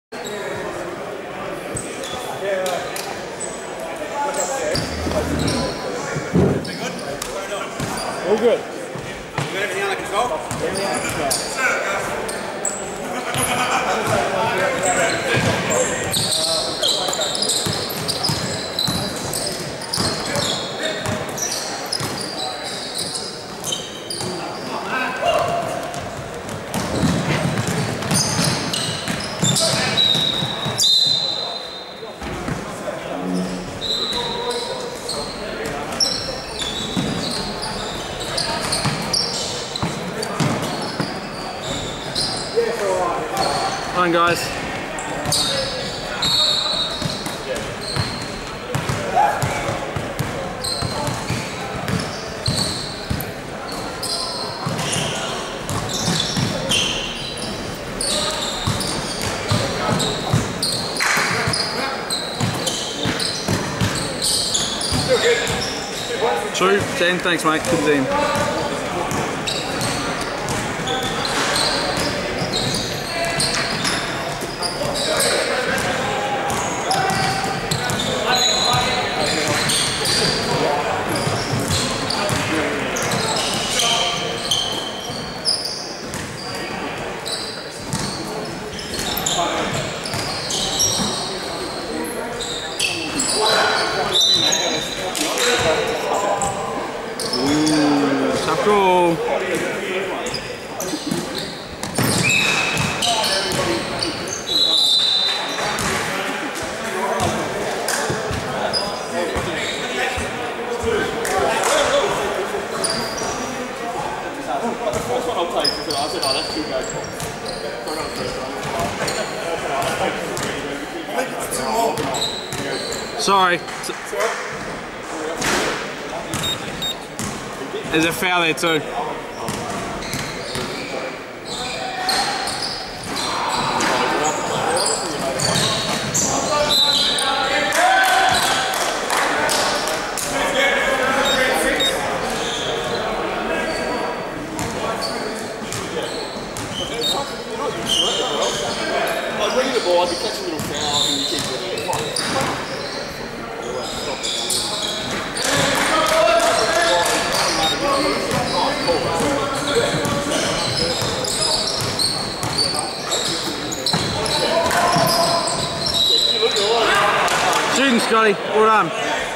All good. You got everything under control? Everything under control. Come on, guys. True, 10, thanks mate, good team. Tough goal. Sorry. There's a foul there too. Like bringing the ball, I'd be catching a little foul and you keep doing it. Shooting, Scotty. Well done.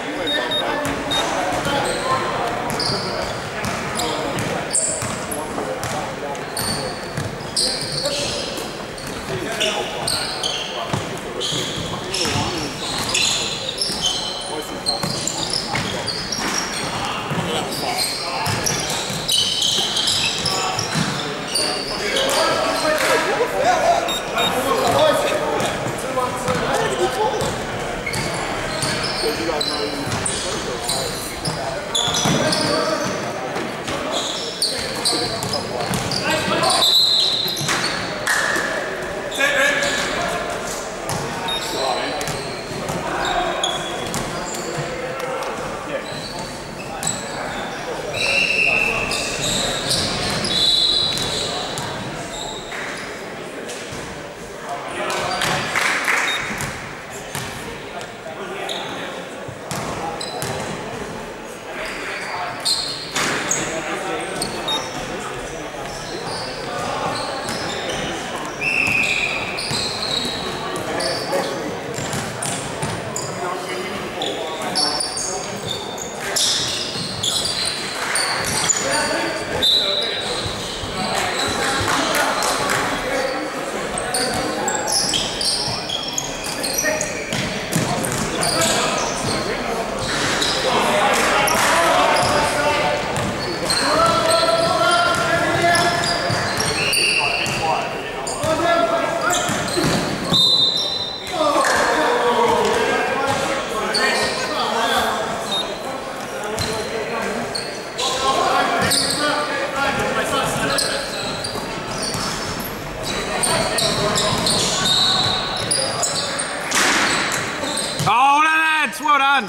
Oh, lads, well done.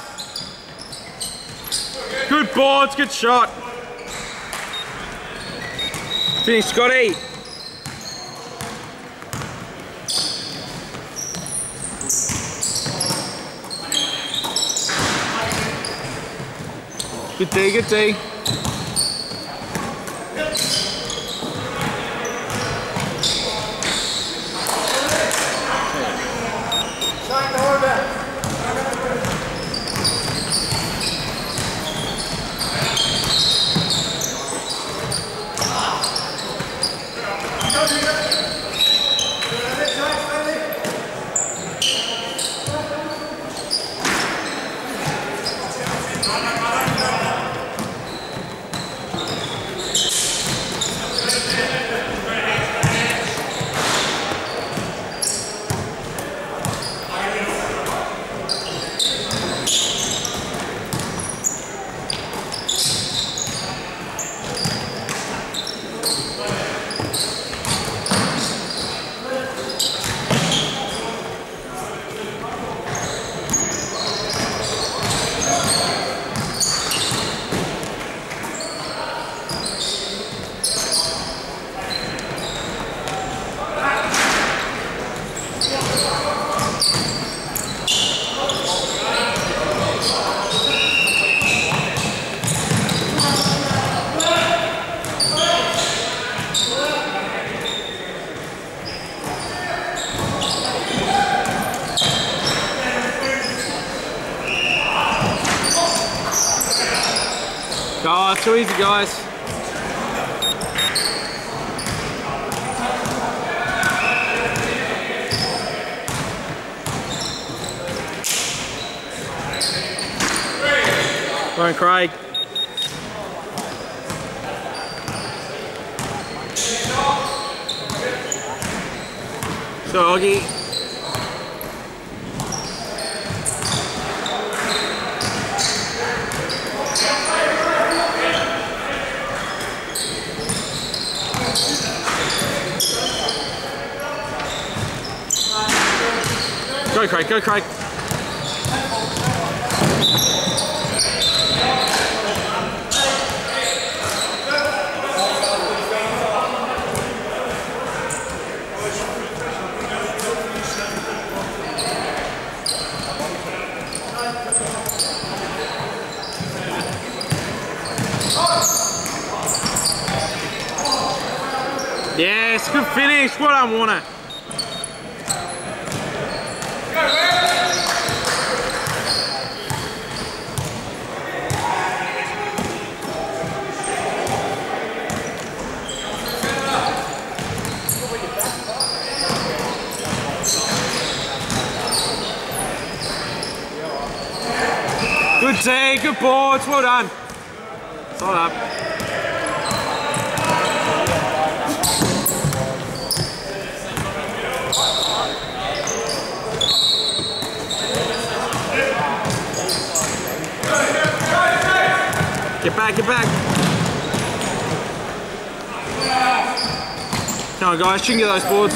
Good boards, good shot. Finish, Scotty. Good D, good D. Oh, too easy, guys. Come on, Craig. So, Augie. Go, Craig, go, Craig. Yes, good finish. Well done, Warner. Good D, good boards, well done. Side up. Get back, get back. Come on guys, you can get those boards.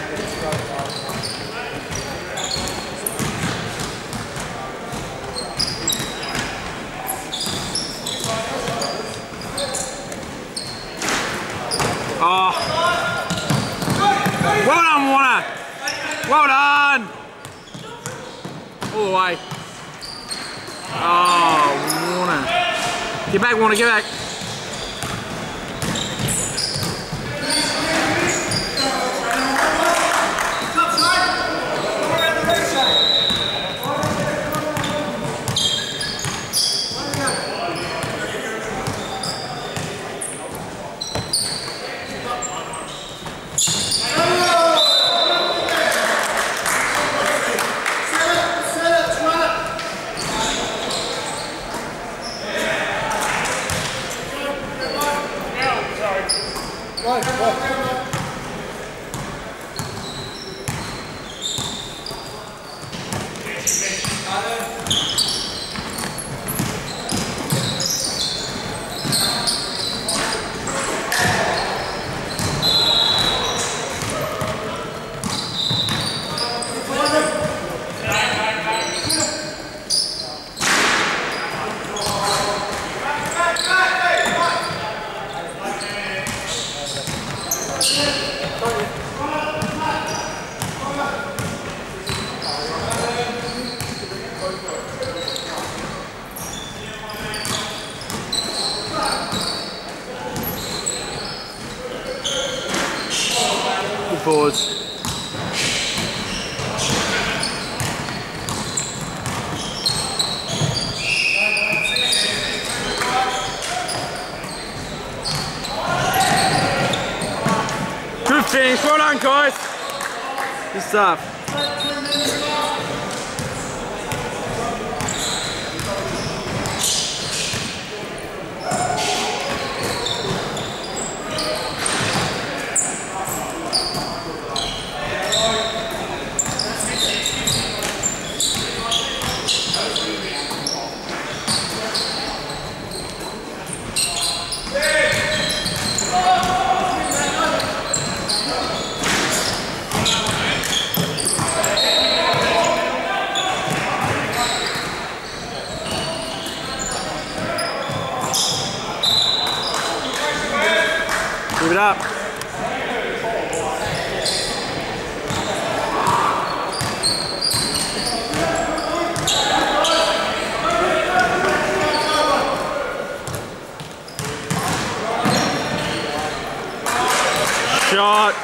Oh. Well done, Warner. Well done. All the way. Oh, Warner. Get back, Warner, get back. guys. Good stuff. Keep it up. Shot.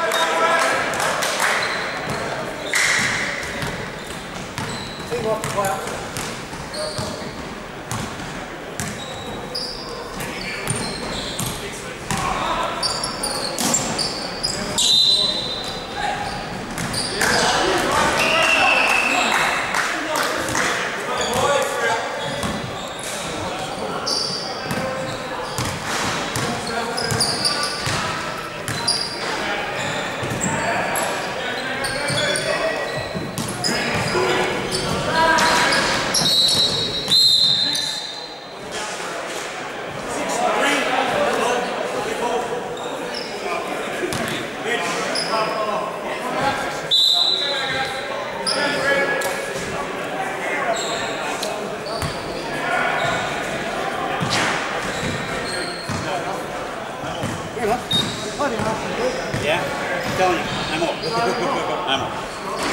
Yeah, I'm telling you, I'm up. I'm up.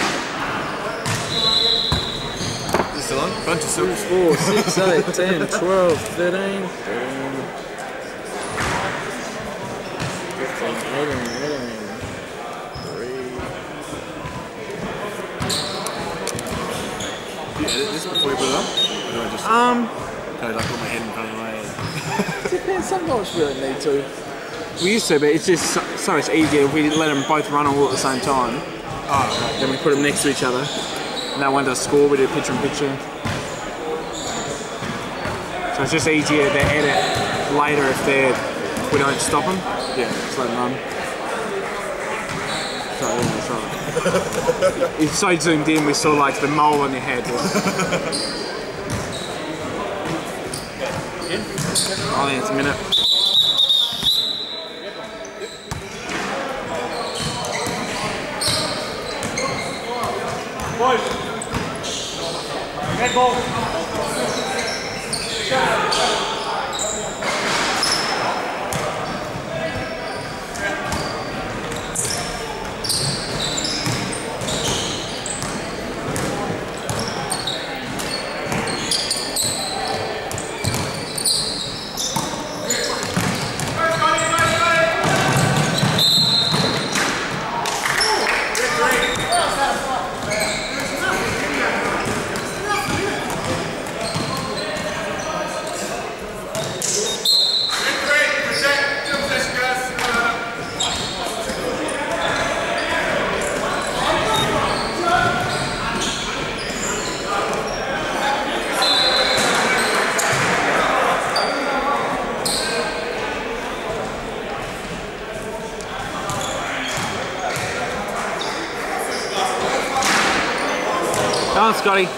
Is it still on? Bunch of silks. 4, 6, 8, 10, 12, 13, 14, You edit this before you put it up? Or do I just kind of like put my head in front of my head? Depends, sometimes we don't need to. We used to, but it's just so much easier if we let them both run all at the same time. Oh, then we put them next to each other. And that one does score, we do picture in picture. So it's just easier to edit later if we don't stop them. Yeah, just let them run. Sorry. It's so zoomed in, we saw like the mole on your head. I think it's a minute. Boys, red ball. Come on, Scotty.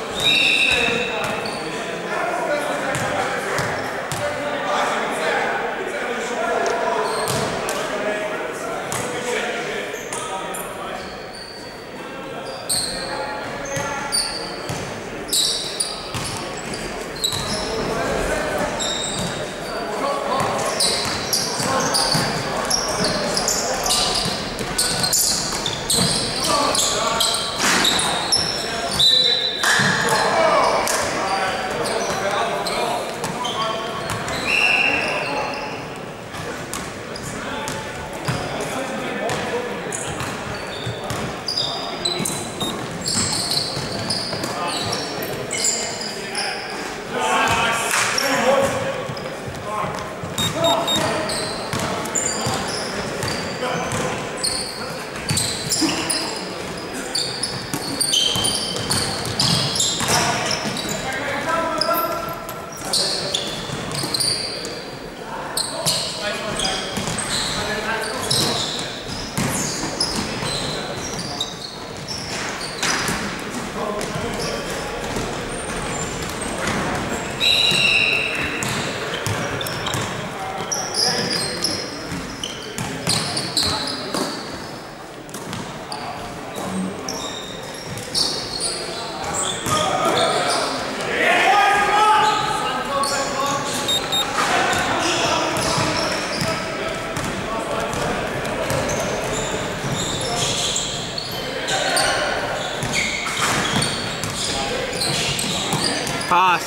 Pass.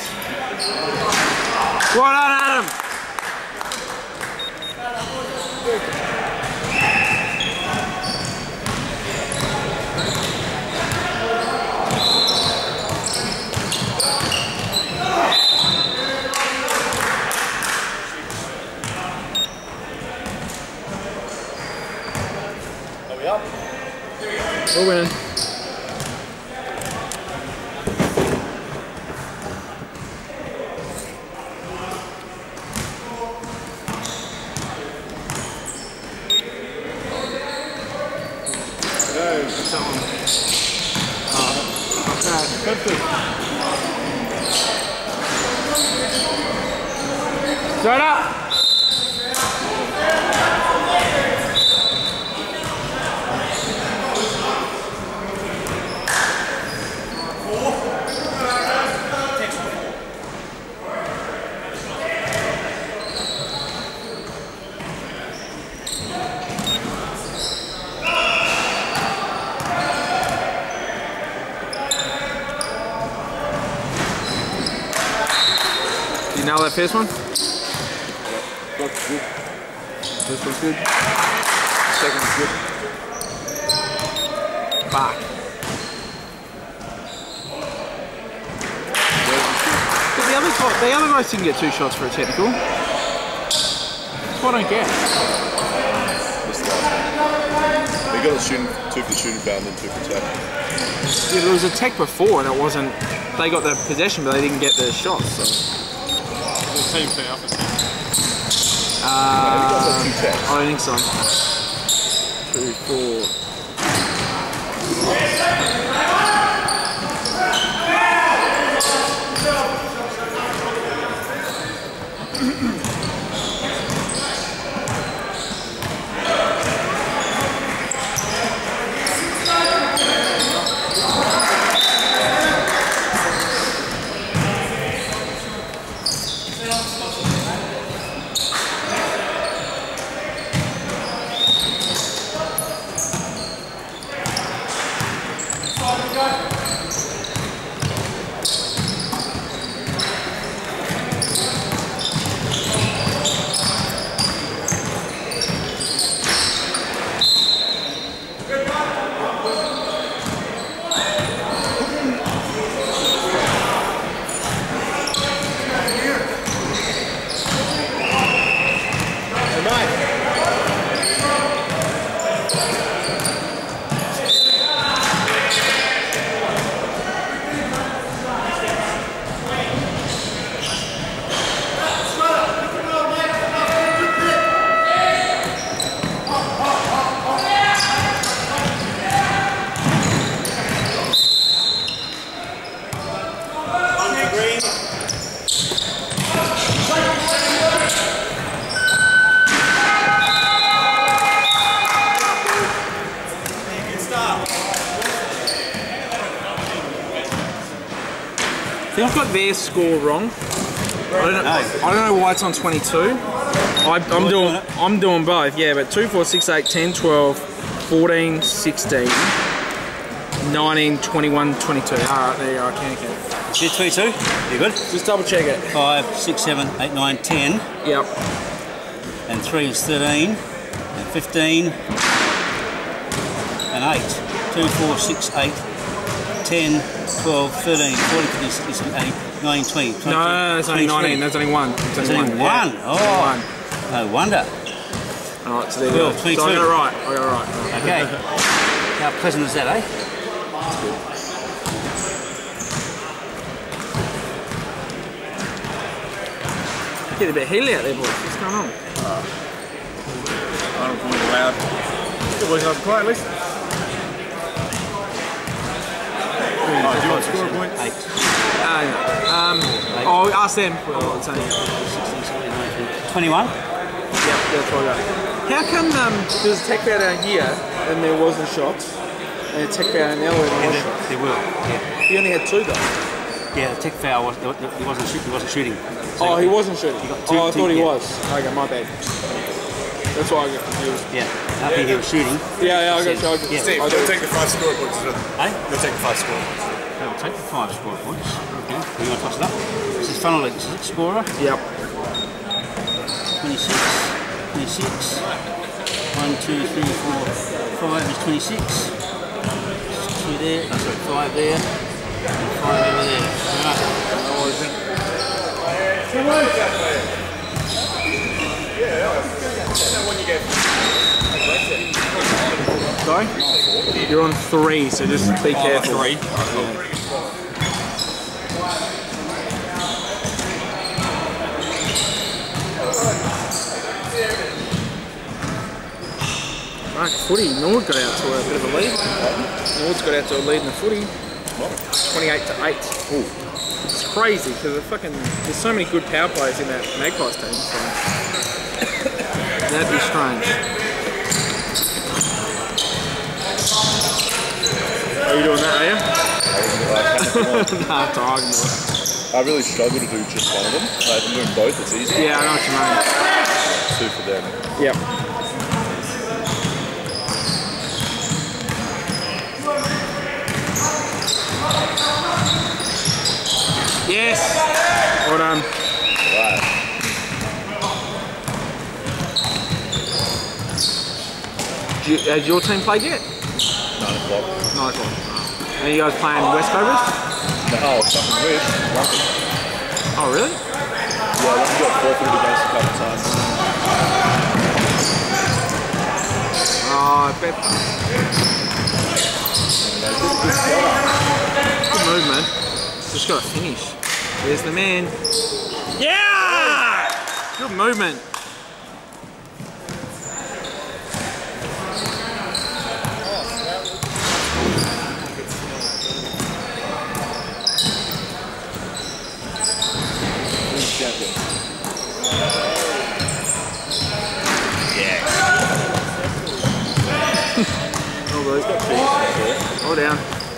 Well done, Adam. Are we up? We're winning. Straight up. You nail that first one? That's good. This one's good. Second is good. Fuck. But the other guys didn't get 2 shots for a technical. That's what I don't get. This last one. They got a shooting, 2 for shooting foul and then 2 for tech. Yeah, there was a tech before and it wasn't. They got the possession, but they didn't get the shots. So. Team foul for tech. I don't think so. 2, 4. I think I've got their score wrong. I don't know why it's on 22. I'm doing both, yeah, but 2, 4, 6, 8, 10, 12, 14, 16, 19, 21, 22. Alright, there you go, I can. You 22? You good? Just double check it. 5, 6, 7, 8, 9, 10. Yep. And 3 is 13. And 15. And 8. 2, 4, 6, 8, 10, 12, 13, 14, 15, 16, 17, 18, 19, 20. 22, No, it's only 19. There's only one. There's only one. Yeah. Oh, no wonder. Alright, so there you go. 22. So I got it right. I got it right. Okay. How pleasant is that, eh? Get a bit hilly out there, boys. What's going on? I don't think it's loud. Good boys, have a quiet list. Oh, do you score point. 8. Oh, ask them. Well, it's only 21? Yep, that's what I got. How come there's a tech bow down here and there wasn't shots, and a tech bow down there where there was shots? There were, yeah. He only had 2 though. Yeah, the tech foul was, he wasn't shooting. So Oh, he wasn't shooting. got Oh, I thought he yeah. was. Okay, my bad. That's why I got confused. Yeah, up here he was shooting. Yeah, I got you. Yeah. Steve, I go do. take the 5 score points. Eh? Go take the 5 score points. I'll take the 5 score points. Okay, you want to toss it up? This is funnel legs, is it? Scorer, Yep. 26, 26. 1, 2, 3, 4, 5 is 26. 2 there, oh, sorry, 5 there, and 5 over there. Sorry? You're on 3, so just be careful. 3. Mark, footy. Nord got out to a bit of a lead. Nord's got out to a lead in the footy. 28-8. It's crazy because there's so many good power players in that Magpies team. So that'd be strange. Are you doing that, are you? Nah, tired. I really struggle to do just one of them. Like, if I'm doing both, it's easy. Yeah, I know what you mean. 2 for them. Yep. Yes! Well done. Right. Has your team played yet? 9 o'clock. 9 o'clock. Are you guys playing West Cobras? Oh, fucking wish. Lucky. Oh, really? Yeah, Lucky got forfeited against a couple of times. Oh, I bet. Good movement. Just got to finish. There's the man. Yeah! Good movement. Oh, well, he's got feet. Hold down.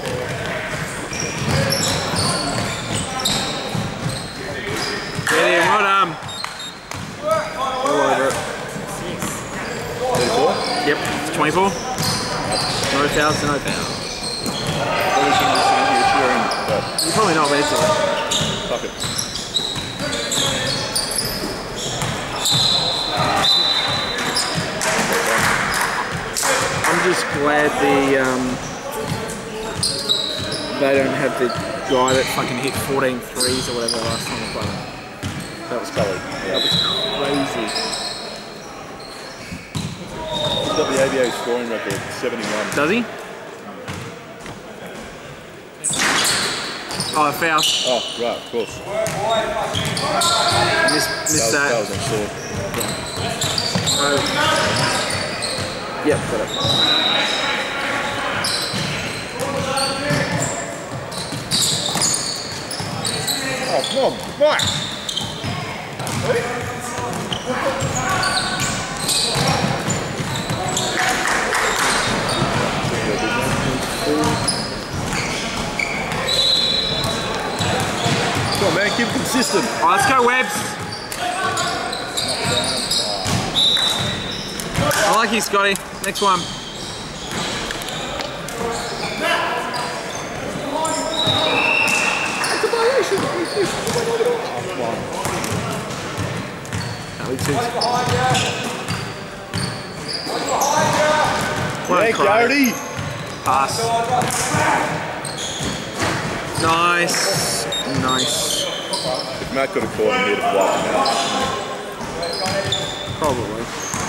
Get in, well done. All over it. 34? Yep, it's 24. No fouls to no fouls. You're probably not ready to. Fuck it. I'm just glad they don't have the guy that fucking hit 14 threes or whatever last time I played. That was crazy. That was crazy. He's got the ABA scoring record, 71. Does he? Oh, a foul. Oh, right, of course. Missed That that. was on sword. Oh. Yep, got it. Oh, come on, Mike! Come on, man, keep it consistent. Oh, let's go, Webbs. I like you, Scotty. Next one. Hey, Garrity! Pass. Nice. Nice. If Matt could have caught him, he'd have wiped him out. Probably.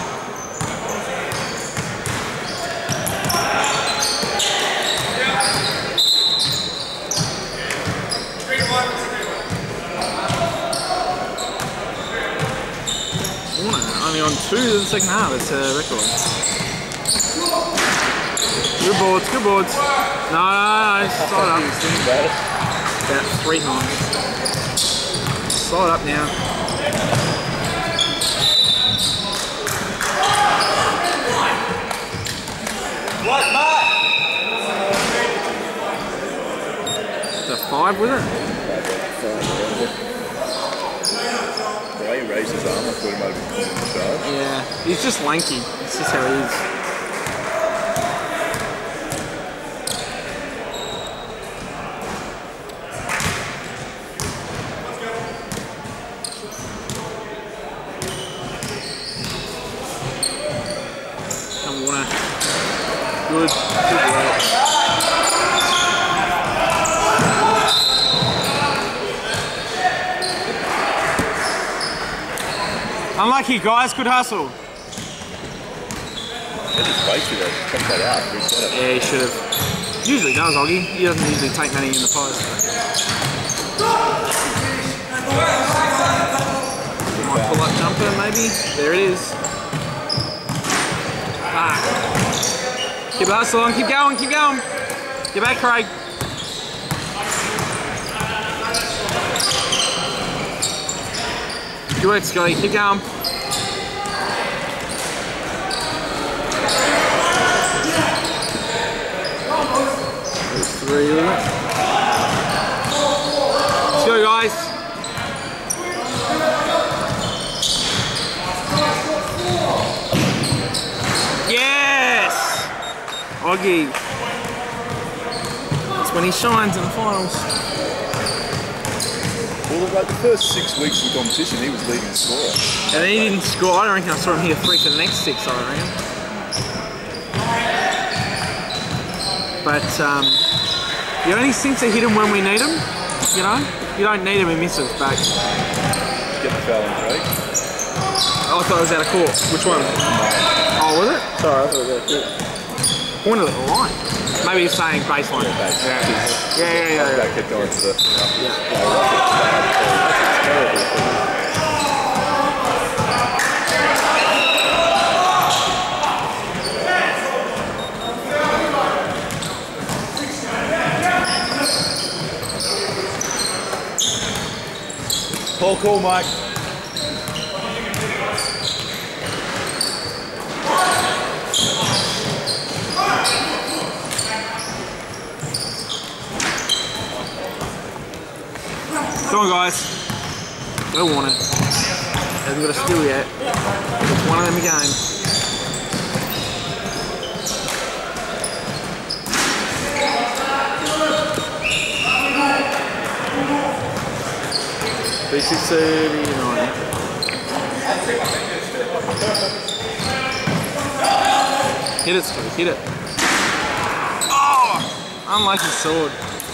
Only on 2 in the second half, it's a record. Good boards, good boards. No, slide up. Think about it. About 3 times. Slide up now. What, Matt? Is that 5 with it? The way he raised his arm, I thought he might have been in charge. Yeah, he's just lanky. It's just how he is. Come on, good work. Unlucky guys, good hustle. That is way too low. Check that out. Reset it. Yeah, he should have. Usually does, Oggy. He doesn't usually take many in the post. Might pull up jumper, maybe. There it is. Ah. Keep hustling, keep going, keep going. Get back, Craig. Good work, Scotty. Keep going. There's 3 of it. Let's go, guys. Yes! Oggy. That's when he shines in the finals. Well, like the first 6 weeks of the competition, he was leading scorer. And then he didn't score. I don't reckon I saw him hit a 3 for the next 6, I reckon. But he only seems to hit him when we need him, you know? You don't need him, he misses back. Just get the foul on Drake. Oh, I thought it was out of court. Which one? Oh, was it? Sorry, I thought it was out of court. Pointed at the line. Maybe he's saying baseline. Yeah. That kept going to the... Call, Mike. Come on, guys. Go Warner. Hasn't got a steal yet. It's one of them again. B639. Hit it, Steve. Hit it. Oh! Unlucky sword.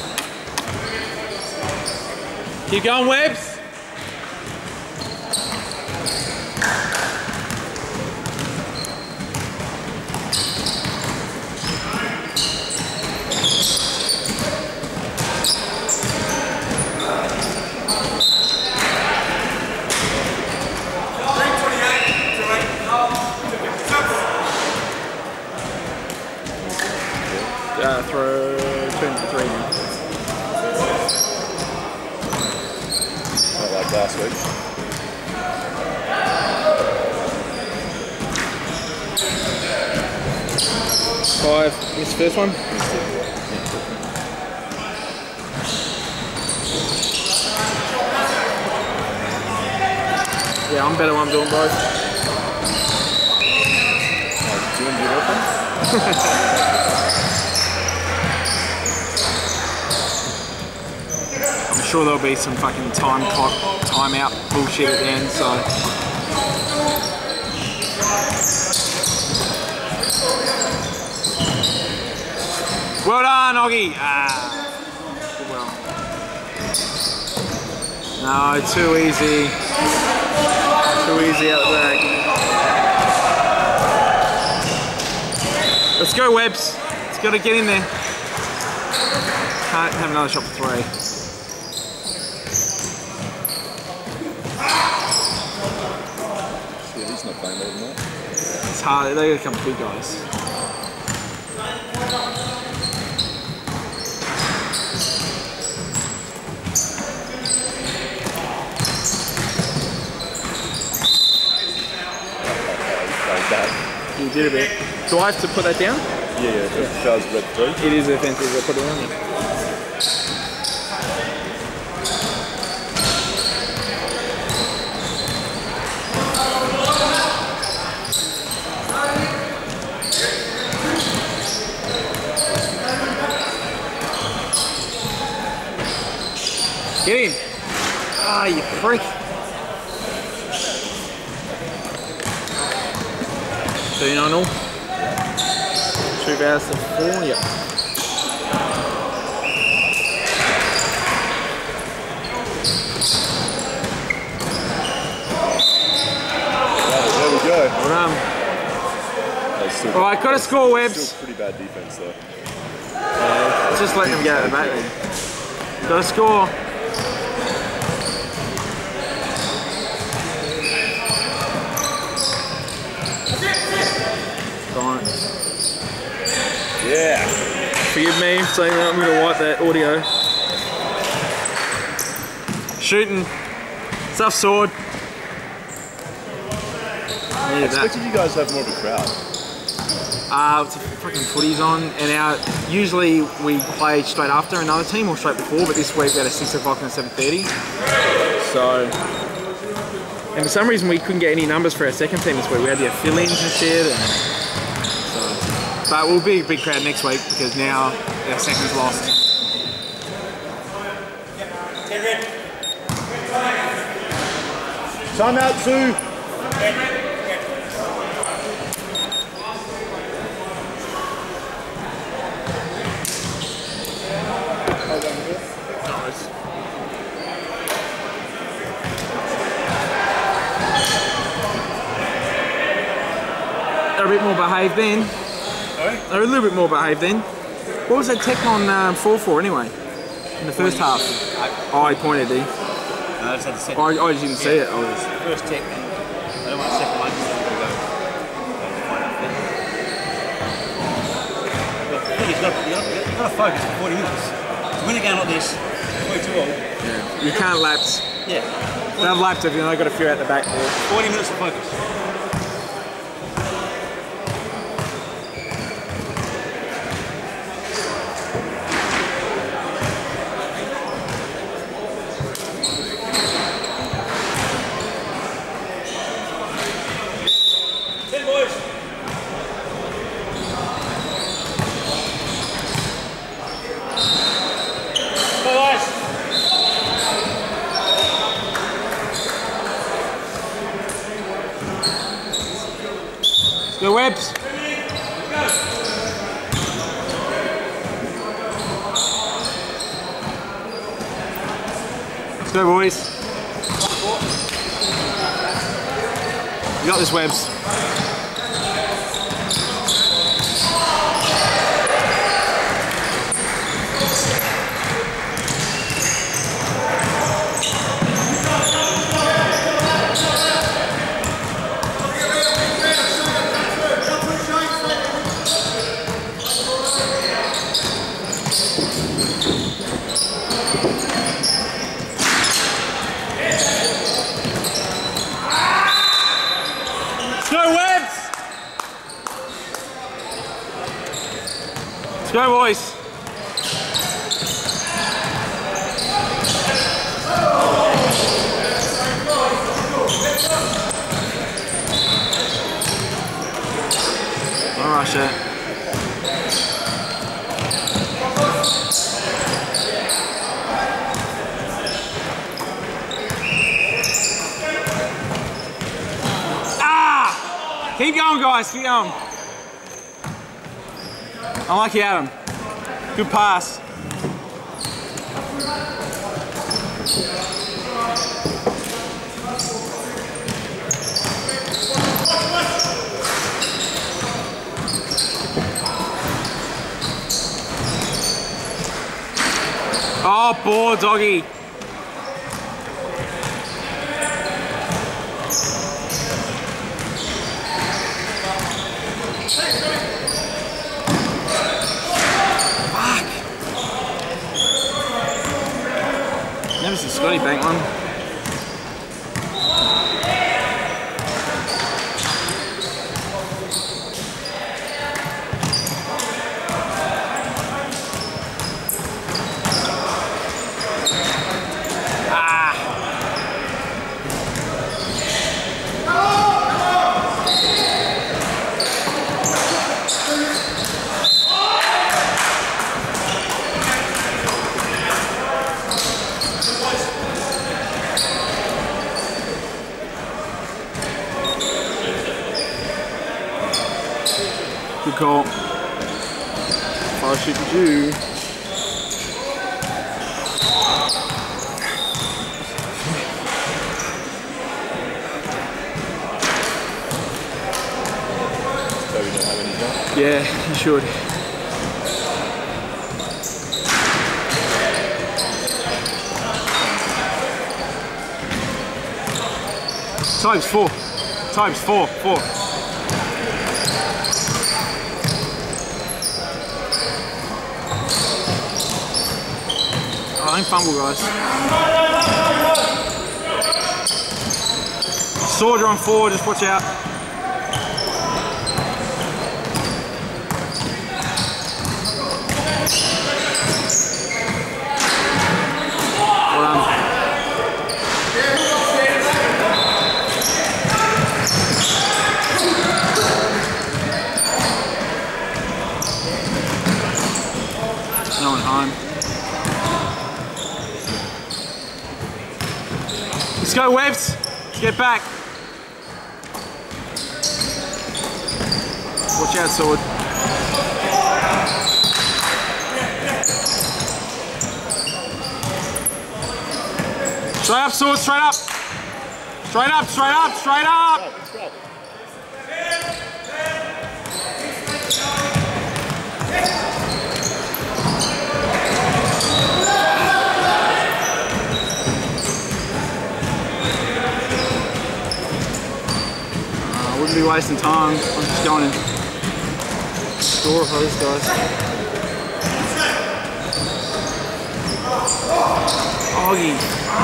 Keep going, Webbs. Throw 2 and 3 now. Not like last week. 5. Missed the first one. Yeah, I'm better when I'm doing both. Doing good offense? I'm sure there'll be some fucking time clock, timeout bullshit at the end, so. Well done, Oggy. Good well. No, too easy. Too easy out the back. Let's go, Webbs. It's got to get in there. Can't have another shot for 3. Yeah, he's not playing more than that. It's hard. They gotta come big guys. did a bit. Do I have to put that down? Yeah, that was red 3. It is offensive, I'll put it on. Get in! Ah, you prick! 39-0. 2 hours to 4, yep. There we go. Well done. That's still, Alright, got to score, Webbs. still pretty bad defense though. Just let them get at the back then. Got to score. Fine. Yeah. Forgive me for saying that, I'm going to wipe that audio. Shooting. Stuff sword. I Needed that. expected you guys to have more of a crowd. It's a fucking footy's on, and usually we play straight after another team or straight before, but this week we had a 6 o'clock and a 7:30. So, and for some reason we couldn't get any numbers for our second team this week. We had to get fill-ins and shit, and so, but we'll be a big crowd next week because now our second's lost. Time out 2. They're a bit more behaved then. Sorry? They're a little bit more behaved then. What was that tech on 4-4 anyway? In the first half? Oh, he pointed, did he? No, I just had the second. I just didn't see it. I was... First tech, and I don't want the second one. But the thing is, you've got to focus for 40 minutes. To win a game like this, 42-all. Yeah. You can't lapse. Yeah. They've lapped if you've only got a few out the back there. 40 minutes of focus. Go Webbs. Let's go, boys. You got this, Webbs. Go, boys. All right, shit. Ah! Keep going, guys. Keep going. Unlucky Adam. Good pass. Oh, poor doggy. Never seen Scotty bank one. Good call. I should do. Toby don't have any done. Yeah, you should. Times 4. Times 4. 4. Oh, don't fumble, guys. Soldier on 4, just watch out. Well done. No one home. Let's go, Webbs. Let's get back. Watch out, Sword. Straight up, Sword, straight up. Straight up, straight up, straight up. Wouldn't be wasting time. I'm just going in. Door hose, guys. Augie.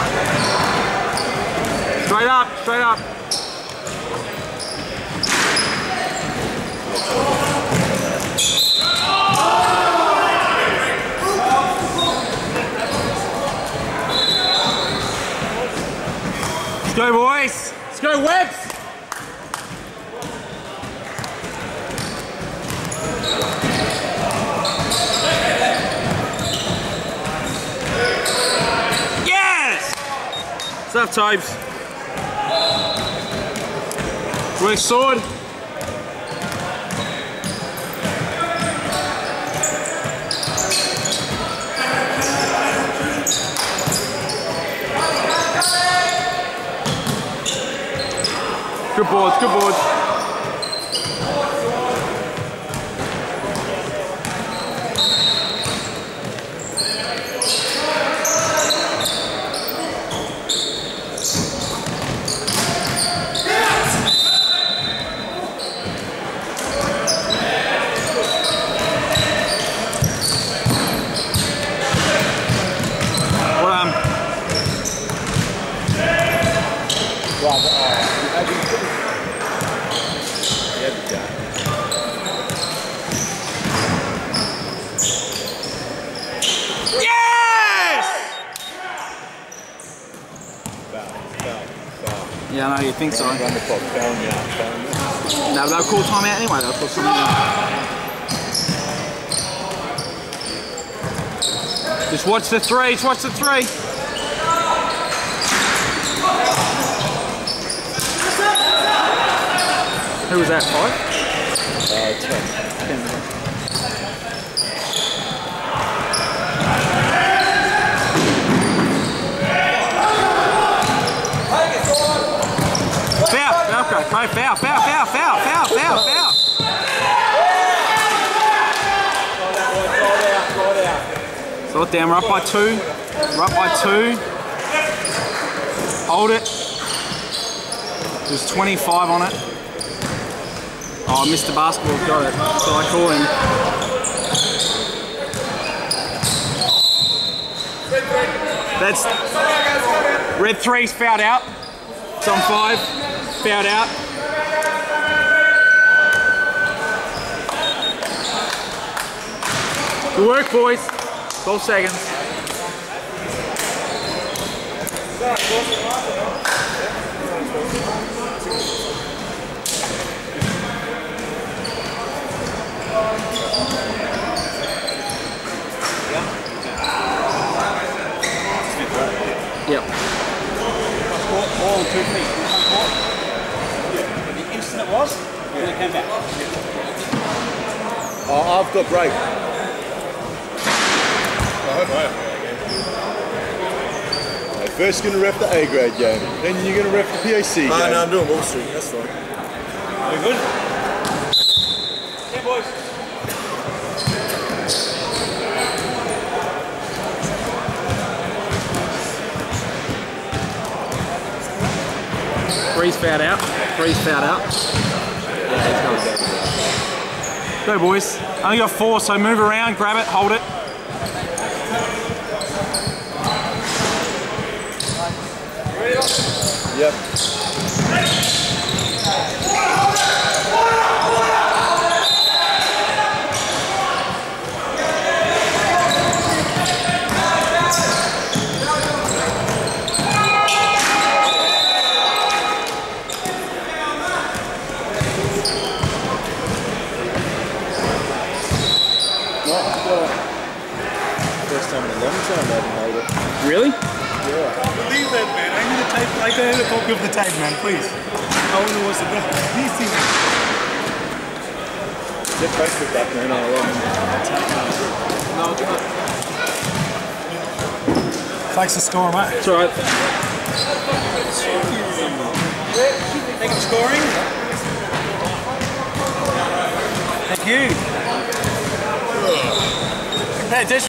Straight up, straight up. Let's go, boys. Let's go, Webbs. What's up, Tobes? Work, Sword. Good boards, good boards. Yeah, I know, you think so. Run the clock, found me out. No, they'll call timeout anyway, they'll call something out. Just watch the 3, just watch the 3. Who was that, 5? 10. Foul, foul, foul, foul, foul, foul, foul, foul. Slow it down, we're up by 2. We're up by 2. Hold it. There's 25 on it. Oh, Mr. Basketball's got it. So I call him. That's red 3's fouled out. It's on 5. Fouled out. Good work, boys. 12 seconds. Yep. All 2 feet. The instant it was, and it came back. I've got break. First you're going to ref the A grade game, then you're going to ref the PAC game. No, I'm doing Wall Street, that's fine. Are we good? Yeah, boys. Breeze fouled out. Breeze fouled out. Go, boys. Only got 4, so move around, grab it, hold it. Yep. First time in a long time I haven't made it. Really? Believe that, man. I need a tape. I need a copy of the tape, man, please. I wonder what's the best. These things. Get Facebook back, man. I love it. Thanks for scoring, mate. It's alright. Thanks for scoring. Thank you. Hey,